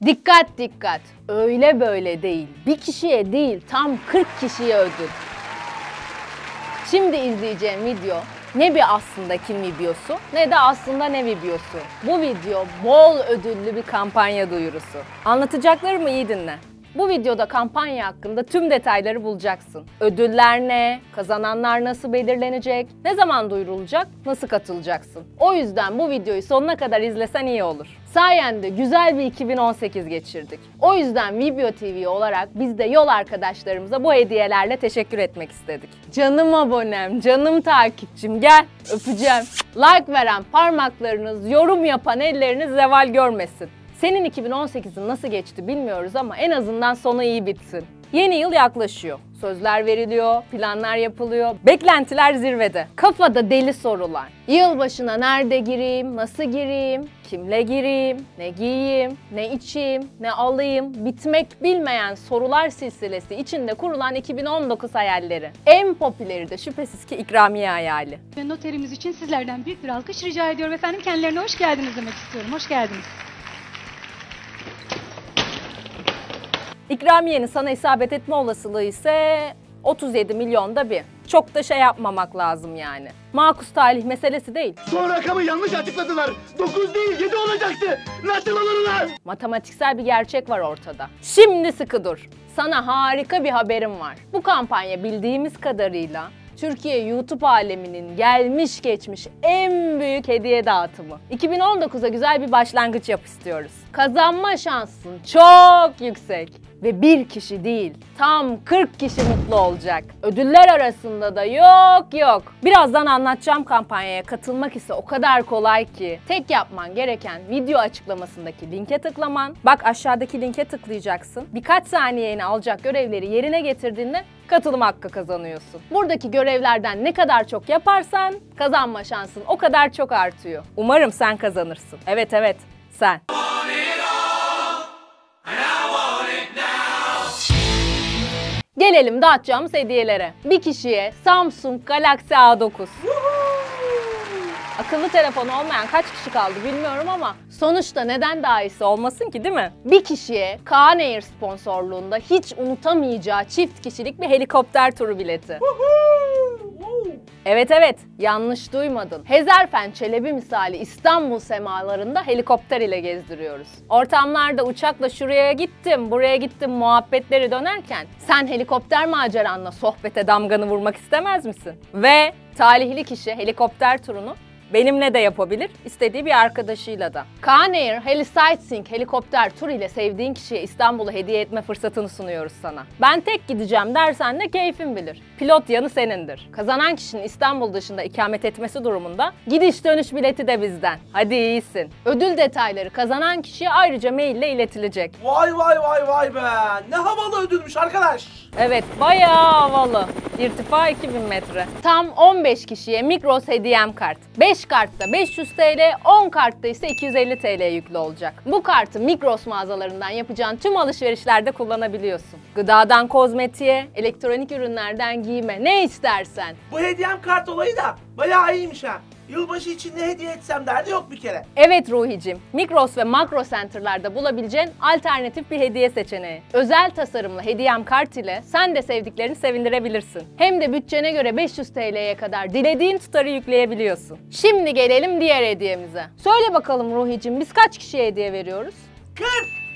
Dikkat dikkat. Öyle böyle değil. Bir kişiye değil, tam 40 kişiye ödül. Şimdi izleyeceğim video ne bir aslında kim videosu ne de aslında ne videosu. Bu video bol ödüllü bir kampanya duyurusu. Anlatacaklarımı iyi dinle. Bu videoda kampanya hakkında tüm detayları bulacaksın. Ödüller ne? Kazananlar nasıl belirlenecek? Ne zaman duyurulacak? Nasıl katılacaksın? O yüzden bu videoyu sonuna kadar izlesen iyi olur. Sayende güzel bir 2018 geçirdik. O yüzden Vibio TV olarak biz de yol arkadaşlarımıza bu hediyelerle teşekkür etmek istedik. Canım abonem, canım takipçim gel öpeceğim. Like veren parmaklarınız, yorum yapan elleriniz zeval görmesin. Senin 2018'in nasıl geçti bilmiyoruz ama en azından sonu iyi bitsin. Yeni yıl yaklaşıyor. Sözler veriliyor, planlar yapılıyor, beklentiler zirvede. Kafada deli sorular. Yılbaşına nerede gireyim, nasıl gireyim, kimle gireyim, ne giyeyim, ne içeyim, ne alayım, bitmek bilmeyen sorular silsilesi içinde kurulan 2019 hayalleri. En popüleri de şüphesiz ki ikramiye hayali. Noterimiz için sizlerden büyük bir alkış rica ediyorum efendim. Kendilerine hoş geldiniz demek istiyorum. Hoş geldiniz. İkramiyenin sana isabet etme olasılığı ise 37 milyonda bir. Çok da şey yapmamak lazım yani. Makus talih meselesi değil. Son rakamı yanlış açıkladılar. 9 değil 7 olacaktı. Nasıl alırlar? Matematiksel bir gerçek var ortada. Şimdi sıkı dur. Sana harika bir haberim var. Bu kampanya bildiğimiz kadarıyla Türkiye YouTube aleminin gelmiş geçmiş en büyük hediye dağıtımı. 2019'a güzel bir başlangıç yap istiyoruz. Kazanma şansın çok yüksek. Ve bir kişi değil, tam 40 kişi mutlu olacak. Ödüller arasında da yok. Birazdan anlatacağım kampanyaya katılmak ise o kadar kolay ki. Tek yapman gereken video açıklamasındaki linke tıklaman. Bak aşağıdaki linke tıklayacaksın. Birkaç saniyeni alacak görevleri yerine getirdiğinde katılım hakkı kazanıyorsun. Buradaki görevlerden ne kadar çok yaparsan kazanma şansın o kadar çok artıyor. Umarım sen kazanırsın. Evet, sen. Gelelim dağıtacağımız hediyelere. Bir kişiye Samsung Galaxy A9. Akıllı telefonu olmayan kaç kişi kaldı bilmiyorum ama sonuçta neden daha iyisi olmasın ki değil mi? Bir kişiye Kaan Air sponsorluğunda hiç unutamayacağı çift kişilik bir helikopter turu bileti. Evet, yanlış duymadın. Hezarfen Çelebi misali İstanbul semalarında helikopter ile gezdiriyoruz. Ortamlarda uçakla şuraya gittim, buraya gittim muhabbetleri dönerken sen helikopter maceranla sohbete damganı vurmak istemez misin? Ve talihli kişi helikopter turunu benimle de yapabilir, istediği bir arkadaşıyla da. Kaan Air Heli Sightseeing helikopter tur ile sevdiğin kişiye İstanbul'u hediye etme fırsatını sunuyoruz sana. Ben tek gideceğim dersen de keyfin bilir. Pilot yanı senindir. Kazanan kişinin İstanbul dışında ikamet etmesi durumunda gidiş dönüş bileti de bizden. Hadi iyisin. Ödül detayları kazanan kişiye ayrıca maille iletilecek. Vay be. Ne havalı ödülmüş arkadaş. Evet, bayağı havalı. İrtifa 2000 metre. Tam 15 kişiye Migros hediyem kart. 5 kartta 500 TL, 10 kartta ise 250 TL yüklü olacak. Bu kartı Migros mağazalarından yapacağın tüm alışverişlerde kullanabiliyorsun. Gıdadan kozmetiğe, elektronik ürünlerden giyime, ne istersen. Bu hediyem kart olayı da bayağı iyiymiş ha. Yılbaşı için ne hediye etsem derdi yok bir kere. Evet Ruhicim, Migros ve Makro Center'larda bulabileceğin alternatif bir hediye seçeneği. Özel tasarımlı hediyem kart ile sen de sevdiklerini sevindirebilirsin. Hem de bütçene göre 500 TL'ye kadar dilediğin tutarı yükleyebiliyorsun. Şimdi gelelim diğer hediyemize. Söyle bakalım Ruhicim, biz kaç kişiye hediye veriyoruz? 40.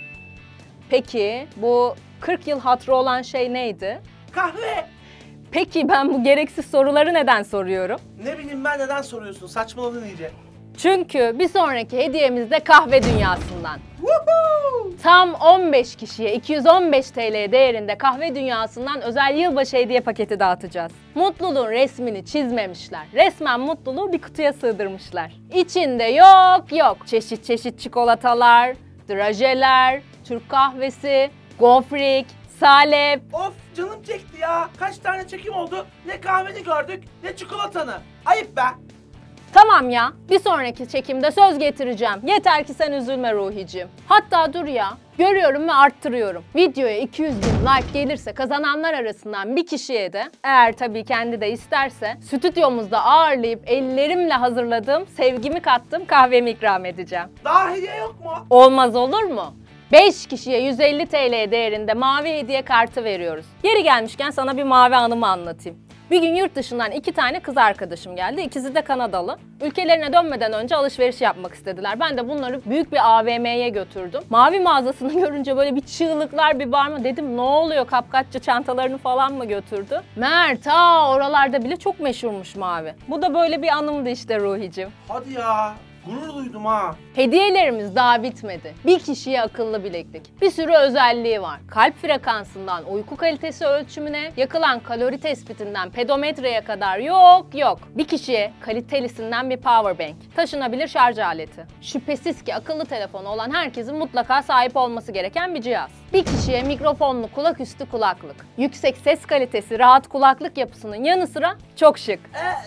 Peki bu 40 yıl hatırı olan şey neydi? Kahve. Peki ben bu gereksiz soruları neden soruyorum? Ne bileyim ben neden soruyorsun? Saçmaladın iyice. Çünkü bir sonraki hediyemiz de kahve dünyasından. Woohoo! Tam 15 kişiye 215 TL değerinde kahve dünyasından özel yılbaşı hediye paketi dağıtacağız. Mutluluğun resmini çizmemişler. Resmen mutluluğu bir kutuya sığdırmışlar. İçinde yok. Çeşit çeşit çikolatalar, drajeler, Türk kahvesi, gofrik, salep. Of canım çekti ya. Kaç tane çekim oldu? Ne kahveni gördük ne çikolatanı. Ayıp be. Tamam ya, bir sonraki çekimde söz getireceğim. Yeter ki sen üzülme Ruhicim. Hatta dur ya, görüyorum ve arttırıyorum. Videoya 200.000 like gelirse kazananlar arasından bir kişiye de, eğer tabii kendi de isterse, stüdyomuzda ağırlayıp ellerimle hazırladığım, sevgimi kattığım kahvemi ikram edeceğim. Daha hediye yok mu? Olmaz olur mu? 5 kişiye 150 TL değerinde mavi hediye kartı veriyoruz. Yeri gelmişken sana bir mavi anımı anlatayım. Bir gün yurt dışından 2 tane kız arkadaşım geldi. İkisi de Kanadalı. Ülkelerine dönmeden önce alışveriş yapmak istediler. Ben de bunları büyük bir AVM'ye götürdüm. Mavi mağazasını görünce böyle bir çığlıklar, bir bağırma. Dedim ne oluyor, kapkaççı çantalarını falan mı götürdü? Meğer ta oralarda bile çok meşhurmuş Mavi. Bu da böyle bir anımdı işte Ruhicim. Hadi ya. Gurur duydum ha. Hediyelerimiz daha bitmedi. Bir kişiye akıllı bileklik. Bir sürü özelliği var. Kalp frekansından uyku kalitesi ölçümüne, yakılan kalori tespitinden pedometreye kadar yok. Bir kişiye kalitelisinden bir power bank, taşınabilir şarj aleti. Şüphesiz ki akıllı telefonu olan herkesin mutlaka sahip olması gereken bir cihaz. Bir kişiye mikrofonlu kulaküstü kulaklık. Yüksek ses kalitesi, rahat kulaklık yapısının yanı sıra çok şık.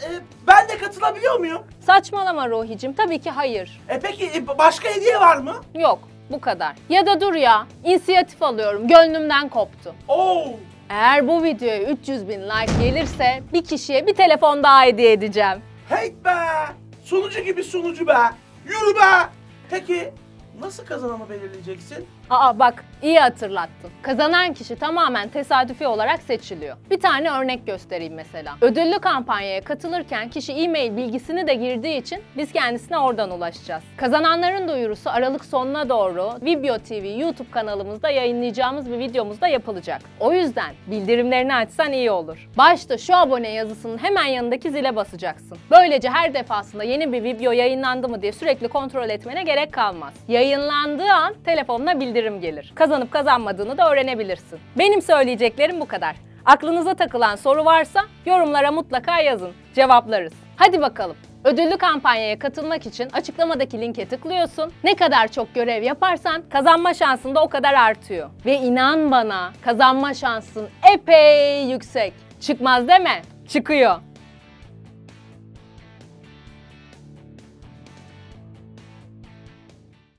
Ben de katılabiliyor muyum? Saçmalama Ruhicim, tabii ki hayır. Peki başka hediye var mı? Yok, bu kadar. Ya da dur ya, inisiyatif alıyorum, gönlümden koptu. Oo. Eğer bu videoya 300.000 like gelirse bir kişiye bir telefon daha hediye edeceğim. Hey be! Sunucu gibi sunucu be! Yürü be! Peki nasıl kazananı belirleyeceksin? Aa bak, iyi hatırlattın. Kazanan kişi tamamen tesadüfi olarak seçiliyor. Bir tane örnek göstereyim mesela. Ödüllü kampanyaya katılırken kişi e-mail bilgisini de girdiği için biz kendisine oradan ulaşacağız. Kazananların duyurusu Aralık sonuna doğru Vibio TV YouTube kanalımızda yayınlayacağımız bir videomuzda yapılacak. O yüzden bildirimlerini açsan iyi olur. Başta şu abone yazısının hemen yanındaki zile basacaksın. Böylece her defasında yeni bir video yayınlandı mı diye sürekli kontrol etmene gerek kalmaz. Yayınlandığı an telefonuna bildirim gelir. Kazanıp kazanmadığını da öğrenebilirsin. Benim söyleyeceklerim bu kadar. Aklınıza takılan soru varsa yorumlara mutlaka yazın. Cevaplarız. Hadi bakalım. Ödüllü kampanyaya katılmak için açıklamadaki linke tıklıyorsun. Ne kadar çok görev yaparsan kazanma şansın da o kadar artıyor. Ve inan bana, kazanma şansın epey yüksek. Çıkmaz deme, çıkıyor.